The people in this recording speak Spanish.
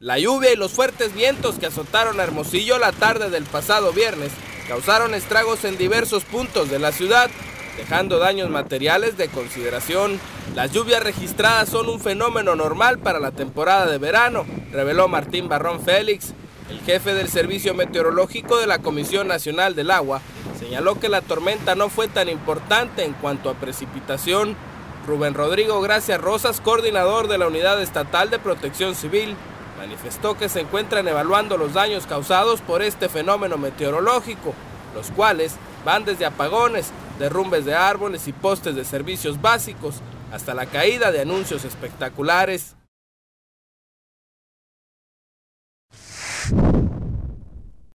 La lluvia y los fuertes vientos que azotaron a Hermosillo la tarde del pasado viernes causaron estragos en diversos puntos de la ciudad, dejando daños materiales de consideración. Las lluvias registradas son un fenómeno normal para la temporada de verano, reveló Martín Barrón Félix. El jefe del Servicio Meteorológico de la Comisión Nacional del Agua señaló que la tormenta no fue tan importante en cuanto a precipitación. Rubén Rodrigo Gracia Rosas, coordinador de la Unidad Estatal de Protección Civil, manifestó que se encuentran evaluando los daños causados por este fenómeno meteorológico, los cuales van desde apagones, derrumbes de árboles y postes de servicios básicos, hasta la caída de anuncios espectaculares.